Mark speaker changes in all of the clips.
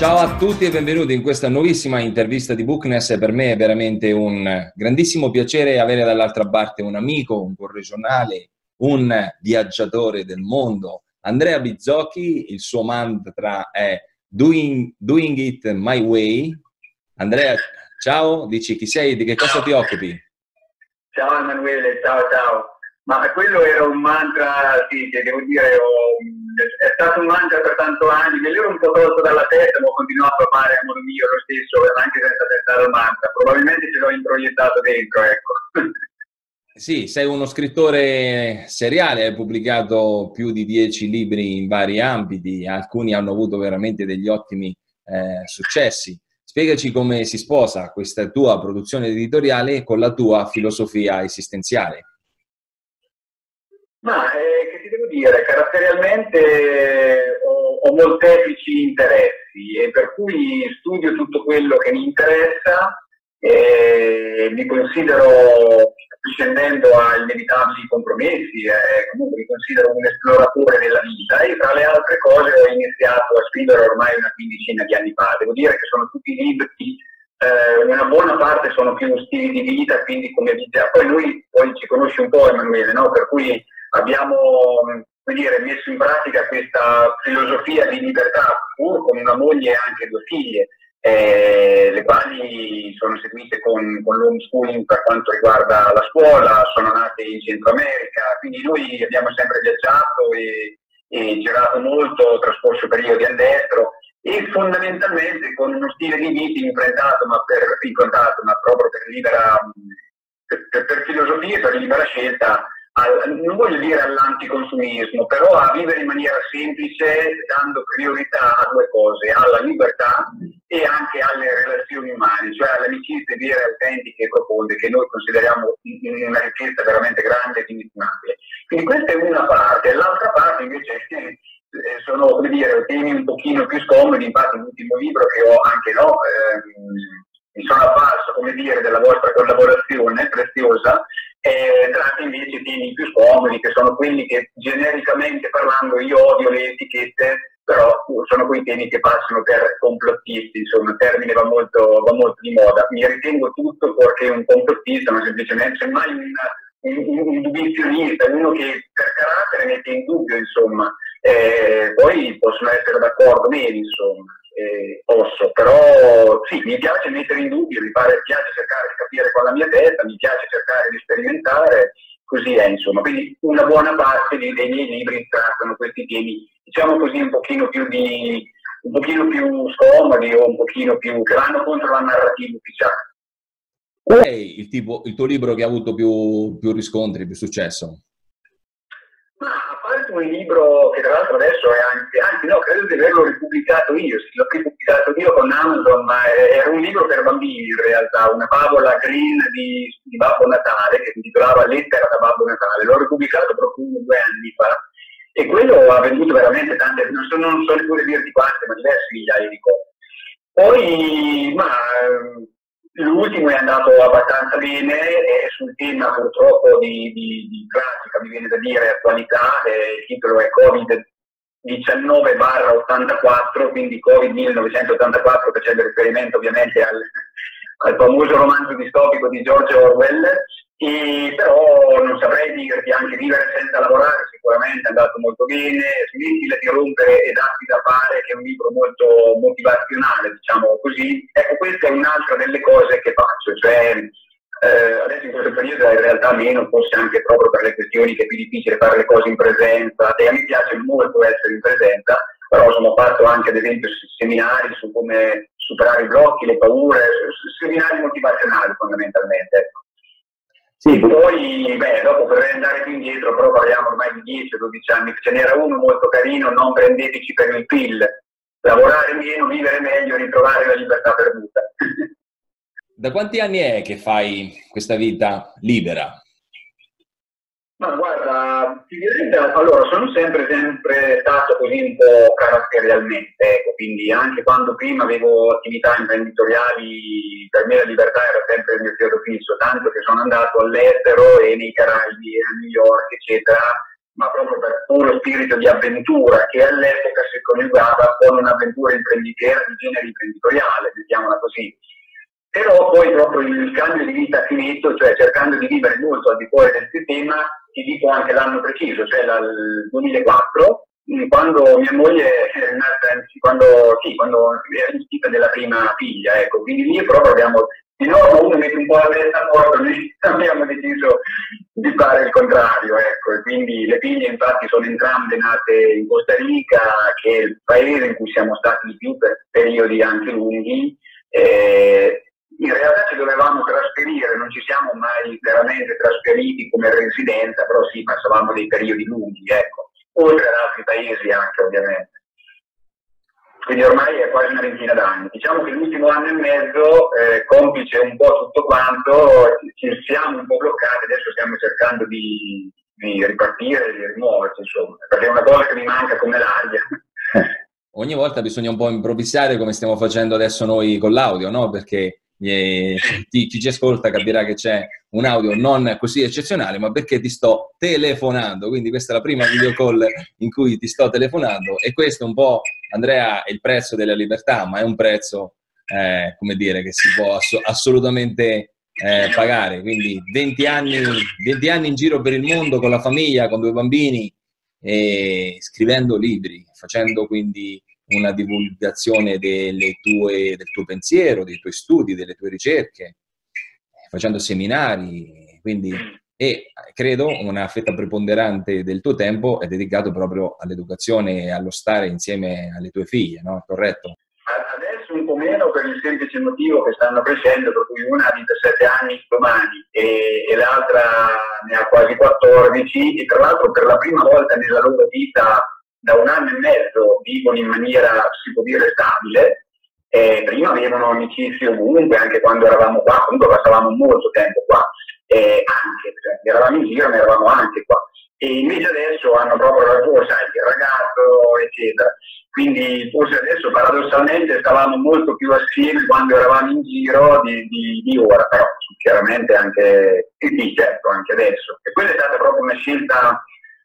Speaker 1: Ciao a tutti e benvenuti in questa nuovissima intervista di Bookness. Per me è veramente un grandissimo piacere avere dall'altra parte un amico, un corregionale, un viaggiatore del mondo, Andrea Bizzocchi. Il suo mantra è doing it my way. Andrea, ciao, dici chi sei e di che cosa ti occupi?
Speaker 2: Ciao Emanuele, ciao. Ma quello era un mantra, sì, che devo dire, è stato un mantra per tanto anni, me l'ero un po' tolto dalla testa, ma ho continuato a fare a modo mio lo stesso, anche senza pensare al mantra. Probabilmente ce l'ho introiettato dentro, ecco.
Speaker 1: Sì, sei uno scrittore seriale, hai pubblicato più di 10 libri in vari ambiti, alcuni hanno avuto veramente degli ottimi successi. Spiegaci come si sposa questa tua produzione editoriale con la tua filosofia esistenziale.
Speaker 2: Ma che ti devo dire, caratterialmente ho molteplici interessi e per cui studio tutto quello che mi interessa e mi considero, scendendo a inevitabili compromessi, comunque mi considero un esploratore della vita e tra le altre cose ho iniziato a scrivere ormai una quindicina di anni fa. Devo dire che sono tutti libri, una buona parte sono più stili di vita, quindi come vita. Poi ci conosci un po', Emanuele, no? Per cui abbiamo, come dire, messo in pratica questa filosofia di libertà, pur con una moglie e anche due figlie, le quali sono seguite con l'homeschooling per quanto riguarda la scuola, sono nate in Centro America, quindi noi abbiamo sempre viaggiato e girato molto, trascorso periodi all'estero e fondamentalmente con uno stile di vita improntato, ma proprio per filosofia e per libera scelta, non voglio dire all'anticonsumismo, però a vivere in maniera semplice, dando priorità a due cose, alla libertà e anche alle relazioni umane, cioè alle amicizie vere, autentiche e profonde, che noi consideriamo una ricchezza veramente grande e inestimabile. Quindi questa è una parte, l'altra parte invece sono, come dire, temi un pochino più scomodi. Infatti l'ultimo libro che ho anche mi sono avvalso, come dire, della vostra collaborazione preziosa, tratta invece temi più scomodi, che sono quelli che genericamente parlando io odio le etichette, però sono quei temi che passano per complottisti, insomma, il termine va molto di moda. Mi ritengo tutto perché un complottista, ma semplicemente semmai un giudizionista, uno che per carattere mette in dubbio, insomma, poi possono essere d'accordo meno, insomma. Però sì, mi piace mettere in dubbio, mi piace cercare di capire con la mia testa, mi piace cercare di sperimentare, così è, insomma. Quindi una buona parte dei miei libri trattano questi temi, diciamo così, un pochino più scomodi o un pochino più che vanno contro la narrativa ufficiale.
Speaker 1: Qual è il tuo libro che ha avuto più riscontri, più successo?
Speaker 2: Ma a parte un libro che tra l'altro adesso è anzi no, credo di averlo ripubblicato io, sì, l'ho ripubblicato io con Amazon, ma era un libro per bambini in realtà, una favola green di Babbo Natale, che si intitolava Lettera da Babbo Natale, l'ho ripubblicato proprio 2 anni fa, e quello ha venduto veramente tante, non so neppure dirti quante, ma diverse migliaia di copie. Poi, l'ultimo è andato abbastanza bene, sul tema purtroppo di classica, mi viene da dire, attualità, il titolo è Covid-19/84, quindi Covid 1984, facendo riferimento ovviamente al famoso romanzo distopico di George Orwell, però non saprei dirti, anche Vivere senza lavorare sicuramente è andato molto bene, Smettila di rompere e datti da fare, che è un libro molto motivazionale, diciamo così. Ecco, questa è un'altra delle cose che faccio, cioè adesso in questo periodo in realtà meno, forse anche proprio per le questioni che è più difficile fare le cose in presenza, e a me piace molto essere in presenza, però sono fatto anche ad esempio seminari su come superare i blocchi, le paure, seminari motivazionali fondamentalmente, ecco. Sì, poi, dopo potrei andare più indietro, però parliamo ormai di 10-12 anni, ce n'era uno molto carino, Non prendeteci per il PIL, lavorare meno, vivere meglio, ritrovare la libertà perduta.
Speaker 1: Da quanti anni è che fai questa vita libera?
Speaker 2: Ma guarda, allora sono sempre stato così un po' caratterialmente, ecco, quindi anche quando prima avevo attività imprenditoriali, per me la libertà era sempre il mio chiodo fisso, tanto che sono andato all'estero e nei Caraibi, a New York, eccetera, ma proprio per puro spirito di avventura che all'epoca si coniugava con un'avventura imprenditoriale di genere imprenditoriale, mettiamola così. Però poi proprio il cambio di vita finito, cioè cercando di vivere molto al di fuori del sistema, ti dico anche l'anno preciso, cioè il 2004, quando mia moglie è nata, quando era uscita della prima figlia, ecco, quindi lì proprio abbiamo, di nuovo uno mette un po' la testa a posto, noi abbiamo deciso di fare il contrario, ecco, e quindi le figlie infatti sono entrambe nate in Costa Rica, che è il paese in cui siamo stati di più per periodi anche lunghi. In realtà ci dovevamo trasferire, non ci siamo mai veramente trasferiti come residenza, però sì, passavamo dei periodi lunghi, ecco, oltre ad altri paesi anche ovviamente. Quindi ormai è quasi una ventina d'anni. Diciamo che l'ultimo anno e mezzo, complice un po' tutto quanto, ci siamo un po' bloccati, adesso stiamo cercando di ripartire, di rimuoverci, insomma, perché è una cosa che mi manca come l'aria.
Speaker 1: Ogni volta bisogna un po' improvvisare come stiamo facendo adesso noi con l'audio, no? Perché chi ci ascolta capirà che c'è un audio non così eccezionale, ma perché ti sto telefonando, quindi questa è la prima video call in cui ti sto telefonando e questo un po', Andrea, è il prezzo della libertà, ma è un prezzo, come dire, che si può assolutamente pagare, quindi 20 anni in giro per il mondo con la famiglia, con 2 bambini, e scrivendo libri, facendo quindi una divulgazione del tuo pensiero, dei tuoi studi, delle tue ricerche, facendo seminari, quindi, e credo una fetta preponderante del tuo tempo è dedicato proprio all'educazione e allo stare insieme alle tue figlie, no? Corretto?
Speaker 2: Adesso un po' meno per il semplice motivo che stanno crescendo, per cui una ha 17 anni domani e l'altra ne ha quasi 14 e tra l'altro per la prima volta nella loro vita da 1 anno e mezzo vivono in maniera, si può dire, stabile. Prima avevano amicizie ovunque, anche quando eravamo qua, comunque passavamo molto tempo qua, anche, cioè, eravamo in giro, ma eravamo anche qua. E invece adesso hanno proprio la corsa, il ragazzo, eccetera. Quindi forse adesso paradossalmente stavamo molto più assieme quando eravamo in giro di ora, però chiaramente anche, sì, certo, anche adesso. E quella è stata proprio una scelta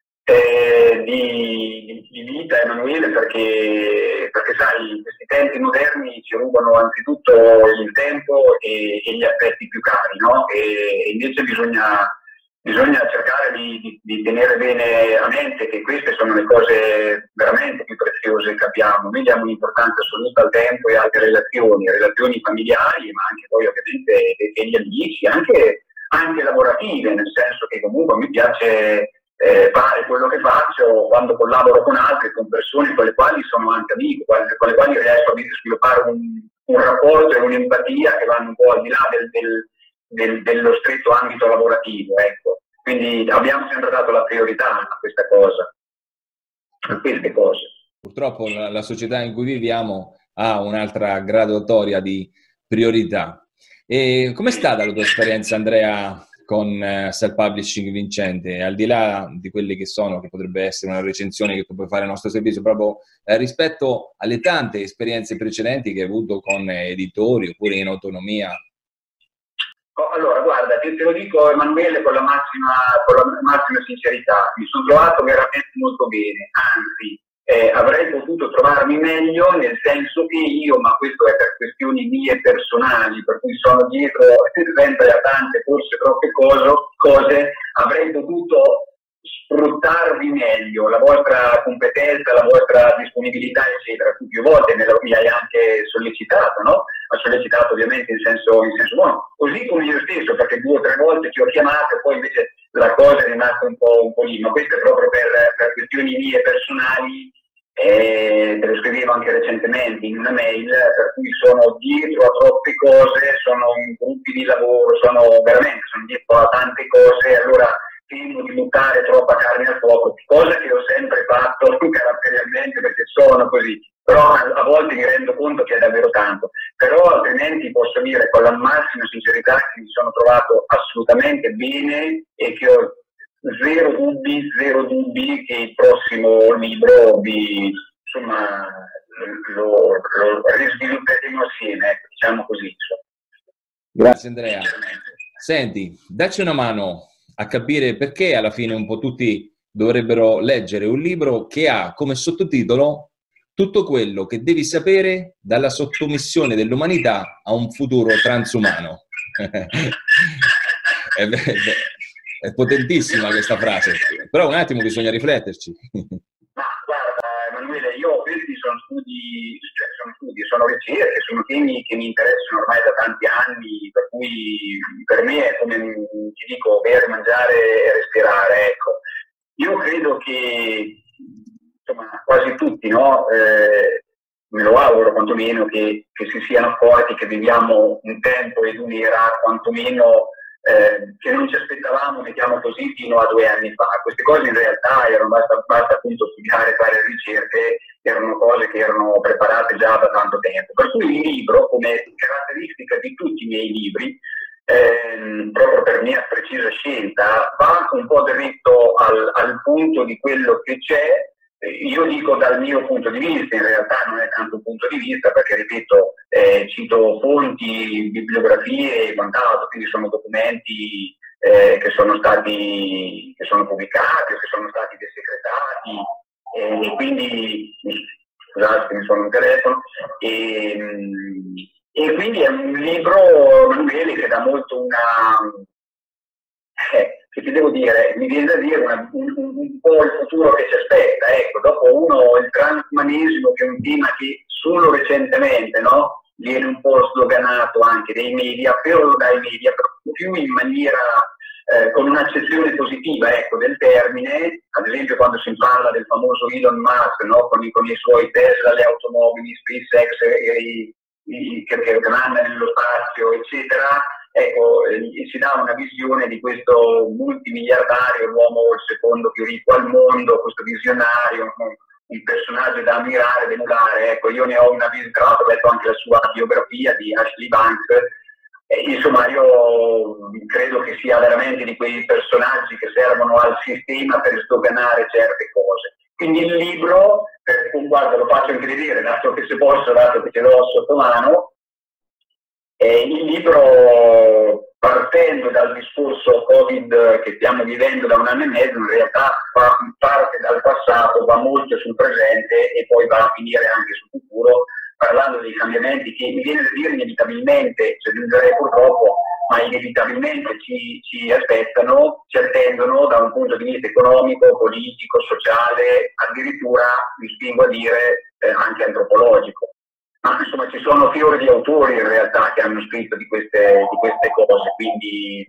Speaker 2: di vita, Emanuele, perché sai, questi tempi moderni ci rubano anzitutto il tempo e gli affetti più cari, no? E invece bisogna cercare di tenere bene a mente che queste sono le cose veramente più preziose che abbiamo. Noi diamo un'importanza assoluta al tempo e alle relazioni familiari, ma anche poi ovviamente degli amici, anche lavorative, nel senso che comunque mi piace fare quello che faccio quando collaboro con altri, con persone con le quali sono anche amico, con le quali riesco a sviluppare un rapporto e un'empatia che vanno un po' al di là dello stretto ambito lavorativo, ecco. Quindi abbiamo sempre dato la priorità a questa cosa, a queste cose.
Speaker 1: Purtroppo la società in cui viviamo ha un'altra graduatoria di priorità. E com'è stata la tua esperienza, Andrea, con self-publishing vincente, al di là di quelli che potrebbe essere una recensione che tu puoi fare al nostro servizio, proprio rispetto alle tante esperienze precedenti che hai avuto con editori oppure in autonomia?
Speaker 2: Allora, guarda, te lo dico, Emanuele, con la massima sincerità, mi sono trovato veramente molto bene, anzi, avrei potuto trovarmi meglio, nel senso che io, ma questo è per questioni mie personali, per cui sono dietro sempre a tante, forse troppe cose, avrei potuto sfruttarvi meglio la vostra competenza, la vostra disponibilità, eccetera. Tu più volte mi hai anche sollecitato, no? Ha sollecitato ovviamente in senso buono, così come io stesso, perché 2 o 3 volte ti ho chiamato e poi invece la cosa è rimasta un po' lì, ma questo è proprio per questioni mie personali, te lo scrivevo anche recentemente in una mail, per cui sono dietro a troppe cose, sono in gruppi di lavoro, sono dietro a tante cose, allora temo di buttare troppa carne al fuoco, cosa che ho sempre fatto caratterialmente perché sono così, però a volte mi rendo conto che è davvero tanto, però altrimenti posso dire con la massima sincerità che mi sono trovato assolutamente bene e che ho zero dubbi che il prossimo libro lo risvilupperemo assieme, diciamo così.
Speaker 1: Grazie Andrea. Senti, dacci una mano a capire perché alla fine un po' tutti dovrebbero leggere un libro che ha come sottotitolo tutto quello che devi sapere dalla sottomissione dell'umanità a un futuro transumano. È potentissima questa frase, però un attimo bisogna rifletterci.
Speaker 2: Ma guarda, Emanuele, io questi sono ricerche, sono temi che mi interessano ormai da tanti anni, per cui per me è come ti dico, bere, mangiare e respirare, ecco. Io credo che insomma, quasi tutti, no? Me lo auguro quantomeno che si siano accorti che viviamo un tempo ed un'era quantomeno che non ci aspettavamo, mettiamo così, fino a 2 anni fa. Queste cose in realtà erano, basta appunto studiare, fare ricerche, erano cose che erano preparate già da tanto tempo. Per cui il libro, come caratteristica di tutti i miei libri, proprio per mia precisa scelta, va un po' dritto al punto di quello che c'è. Io dico dal mio punto di vista, in realtà non è tanto un punto di vista, perché ripeto, cito fonti, bibliografie e quant'altro, quindi sono documenti che sono pubblicati o che sono stati desecretati, e quindi, scusate, mi suona un telefono, e quindi è un libro, Manuele, che dà molto che ti devo dire, mi viene da dire un po' il futuro che ci aspetta. Ecco, dopo il transumanesimo, che è un tema che solo recentemente, no, viene un po' sloganato anche dai media, però dai media, più in maniera con un'accezione positiva, ecco, del termine. Ad esempio quando si parla del famoso Elon Musk, no, con i suoi Tesla, le automobili, SpaceX, che mandano nello spazio, eccetera. Ecco, si dà una visione di questo multimiliardario, l'uomo il secondo più ricco al mondo, questo visionario, un personaggio da ammirare, da emulare. Ecco, io ne ho una visione, tra l'altro ho letto anche la sua biografia di Ashley Banks. Insomma, io credo che sia veramente di quei personaggi che servono al sistema per sdoganare certe cose. Quindi il libro, guarda, lo faccio anche vedere, dato che se posso, dato che ce l'ho sotto mano. Il libro, partendo dal discorso Covid che stiamo vivendo da 1 anno e mezzo, in realtà parte dal passato, va molto sul presente e poi va a finire anche sul futuro, parlando dei cambiamenti che, mi viene da dire, inevitabilmente, cioè aggiungerei purtroppo, ma inevitabilmente ci aspettano, ci attendono da un punto di vista economico, politico, sociale, addirittura, mi spingo a dire, anche antropologico. Ma insomma ci sono fiori di autori in realtà che hanno scritto di queste cose, quindi,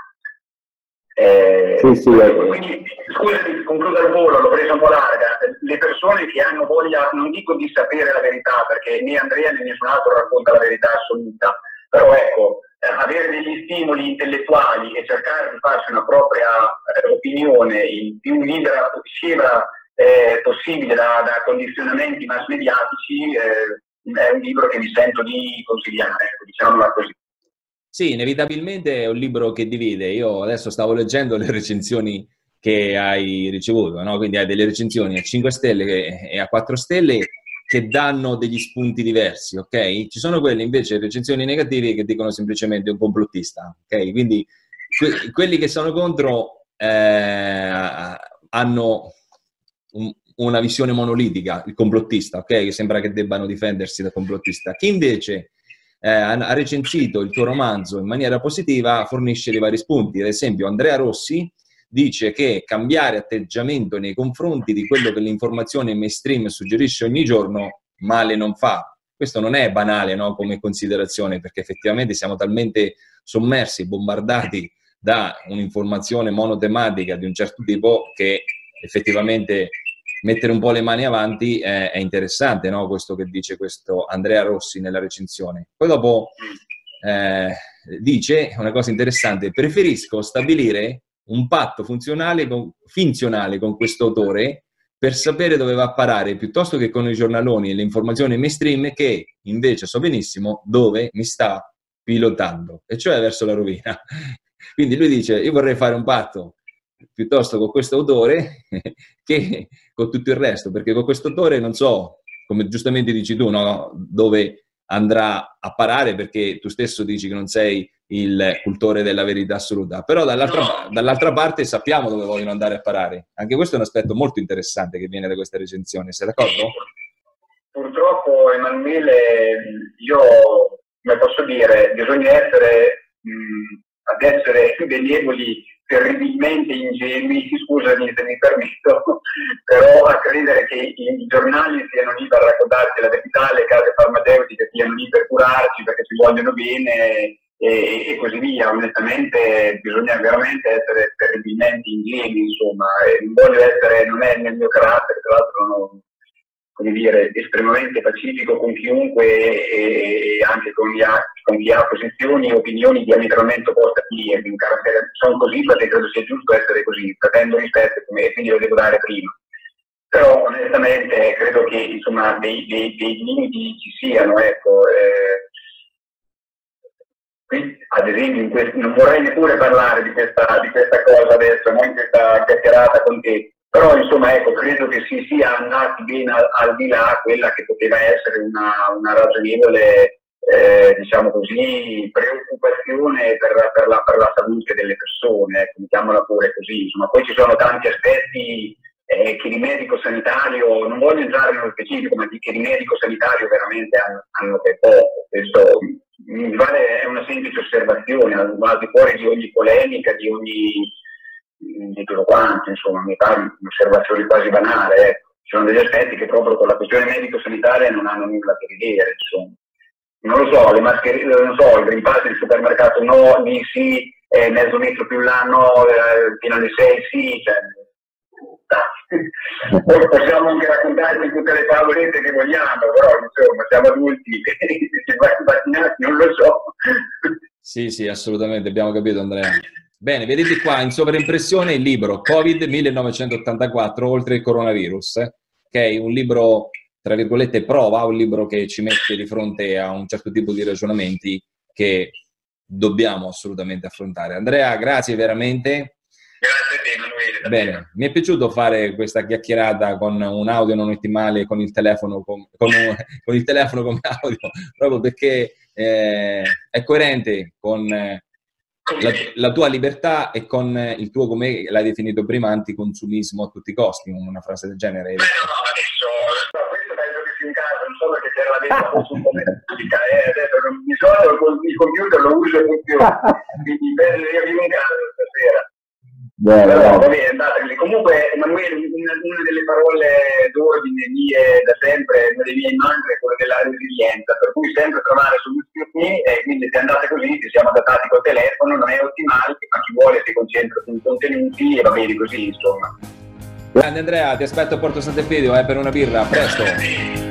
Speaker 2: quindi scusami, concludo al volo, l'ho presa un po' larga. Le persone che hanno voglia, non dico di sapere la verità, perché né Andrea né nessun altro racconta la verità assoluta, però ecco, avere degli stimoli intellettuali e cercare di farsi una propria opinione il più libera possibile da condizionamenti mass mediatici, è un libro che mi sento di consigliare, ecco, diciamola così.
Speaker 1: Sì, inevitabilmente è un libro che divide. Io adesso stavo leggendo le recensioni che hai ricevuto, no? Quindi hai delle recensioni a 5 stelle e a 4 stelle che danno degli spunti diversi, ok? Ci sono quelle invece, recensioni negative, che dicono semplicemente un complottista, ok? Quindi quelli che sono contro hanno una visione monolitica, il complottista, ok? Che sembra che debbano difendersi dal complottista. Chi invece ha recensito il tuo romanzo in maniera positiva fornisce dei vari spunti. Ad esempio Andrea Rossi dice che cambiare atteggiamento nei confronti di quello che l'informazione mainstream suggerisce ogni giorno male non fa. Questo non è banale, no, come considerazione, perché effettivamente siamo talmente sommersi, bombardati da un'informazione monotematica di un certo tipo che effettivamente mettere un po' le mani avanti è interessante, no? Questo che dice questo Andrea Rossi nella recensione. Poi dopo dice una cosa interessante: preferisco stabilire un patto finzionale con questo autore per sapere dove va a parare, piuttosto che con i giornaloni e le informazioni mainstream, che invece so benissimo dove mi sta pilotando, e cioè verso la rovina. Quindi lui dice: io vorrei fare un patto piuttosto con questo autore che con tutto il resto, perché con questo autore non so, come giustamente dici tu, no, dove andrà a parare, perché tu stesso dici che non sei il cultore della verità assoluta, però dall'altra parte sappiamo dove vogliono andare a parare. Anche questo è un aspetto molto interessante che viene da questa recensione, sei d'accordo?
Speaker 2: Purtroppo, Emanuele, io, come posso dire, bisogna essere, ad essere benevoli, terribilmente ingenui, scusami se mi permetto, però a credere che i giornali siano lì per raccontarci la verità, le case farmaceutiche siano lì per curarci perché ci vogliono bene e così via. Onestamente bisogna veramente essere terribilmente ingenui, insomma, non voglio essere, non è nel mio carattere, tra l'altro non, come dire, estremamente pacifico con chiunque e anche con chi ha posizioni e opinioni diametralmente opposte a chi sono così perché credo sia giusto essere così, pretendo rispetto e quindi lo devo dare prima. Però onestamente credo che insomma dei limiti ci siano, ecco. Qui, ad esempio, non vorrei neppure parlare di questa cosa adesso, no? In questa chiacchierata con te. Però insomma ecco, credo che si sia andati ben al di là quella che poteva essere una ragionevole diciamo così, preoccupazione per la salute delle persone, ecco, mettiamola pure così. Insomma, poi ci sono tanti aspetti che di medico sanitario, non voglio entrare nello specifico, ma che di medico sanitario veramente hanno per poco. Questo mi pare è una semplice osservazione, al di fuori di ogni polemica, di tutto quanto, insomma, mi pare un'osservazione quasi banale, ecco. Ci sono degli aspetti che proprio con la questione medico-sanitaria non hanno nulla a che vedere, insomma. Non lo so, le mascherine, non so, il Green Pass del supermercato no, lì sì, mezzo metro più là no, fino alle 6 sì, cioè, poi possiamo anche raccontarci tutte le favolette che vogliamo, però insomma siamo adulti, vaccinati, non lo so.
Speaker 1: Sì, assolutamente, abbiamo capito, Andrea. Bene, vedete qua in sovraimpressione il libro Covid 1984, oltre il coronavirus, che è un libro, tra virgolette, prova, un libro che ci mette di fronte a un certo tipo di ragionamenti che dobbiamo assolutamente affrontare. Andrea, grazie veramente.
Speaker 2: Grazie a te, Emanuele.
Speaker 1: Bene, mi è piaciuto fare questa chiacchierata con un audio non ottimale, con il telefono, con il telefono come audio, proprio perché è coerente con la tua libertà e con il tuo, come l'hai definito prima, anticonsumismo a tutti i costi, una frase del genere.
Speaker 2: No, adesso questo penso che sia un caso, non solo che c'era la vita consumistica, adesso di solito il computer lo uso e funziona, quindi io vivo in casa stasera.
Speaker 1: Bene,
Speaker 2: va bene, andate. Comunque, Emanuele, una delle parole d'ordine mie da sempre, una dei miei mantra è quella della resilienza, per cui sempre trovare soluzioni, e quindi se andate così, ci siamo adattati col telefono, non è ottimale, ma chi vuole si concentra sui contenuti e va bene così, insomma.
Speaker 1: Grande Andrea, ti aspetto a Porto Sant'Epidio per una birra, a presto!